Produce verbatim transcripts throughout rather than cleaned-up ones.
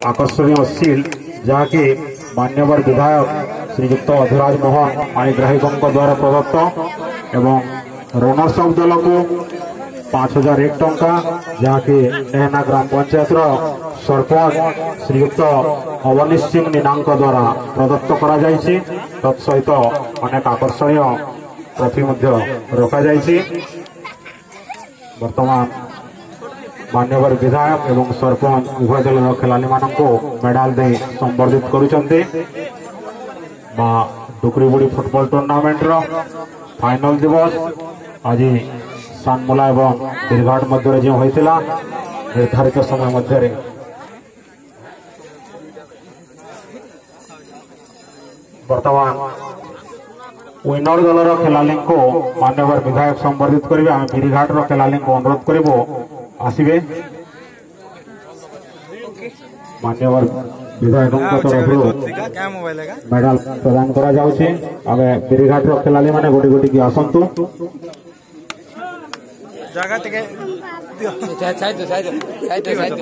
आकर्षणीय seal जहाँकि मान्यवर विधायक श्रीयुक्त अधिराज मोहन पाणिग्राहीकों द्वारा प्रदत्त एवं रनर्स अफ दल को पांच हजार एक टंका जहाँकि नेहना ग्राम पंचायत सरपंच श्रीयुक्त अवनीश सिंह मीना द्वारा प्रदत्त करा जायछि। तत्सहित अनेक आकर्षणीय ट्रॉफी रखा जायछि। वर्तमान मान्यवर विधायक एवं सरपंच उभय दल खेलाड़ी मानक मेडाल दे संबर्धित करुचंते। मां डुकरीबुड़ी फुटबॉल टूर्नामेंट रो फाइनल दिवस आज सानमुला एवं बिरघाट मध्य जो होइतिला निर्धारित समय मध्य वर्तमान विनर दलर खेलाड़ी को मान्यवर विधायक संबर्धित करेंगे। आम बिरघाट खेलाड़ी को अनुरोध करूँ आसवे मान्यवर विधायक तरफ मेडाल प्रदान करा जाउछि। आमे बिरघाट खेलाड़ी माने गोटी गोटी की आसंतु जगह टिके साइड दो साइड साइड साइड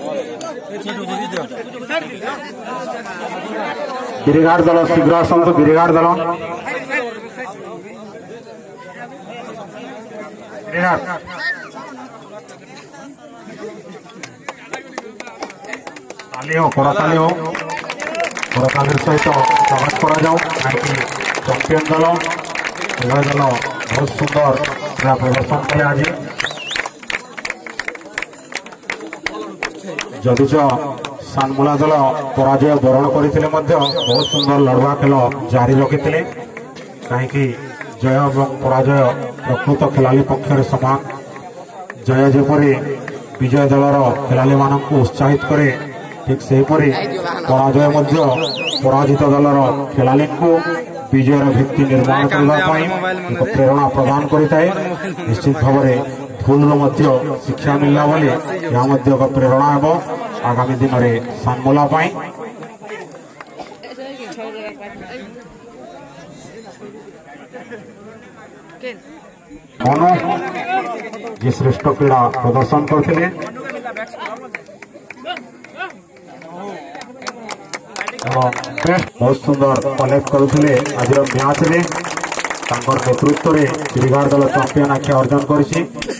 बिरघाट दल शीघ्र आसंतु। बिरघाट दल बिरघाट ताली हो करताली हो करताली सहित स्वागत करा जाओ चैंपियन दल उभय दल बहुत सुंदर प्रदर्शन किए। आज जदिच सानमुला दल पराजय बरण करते बहुत सुंदर लड़वा खेल जारी रखी कहीं जय और पराजय प्रकृत खेलाड़ी पक्षर समान। जय जेपरी विजय दलर खेलाड़ी मानक उत्साहित करे ठीक सेहीपरि पराजय मध्य पराजित दलर खेलाड़ी को विजयर भित्ति निर्माण करने एक प्रेरणा प्रदान करें। निश्चित भाव में भूल शिक्षा मिलला बोली यह एक प्रेरणा हो आगामी दिन में सानमुला मनो जी श्रेष्ठ क्रीड़ा प्रदर्शन करते बहुत सुंदर कलेक्ट करुले। आज मैच में नेतृत्व में बिरघाट दल चैंपियन आख्या अर्जन कर।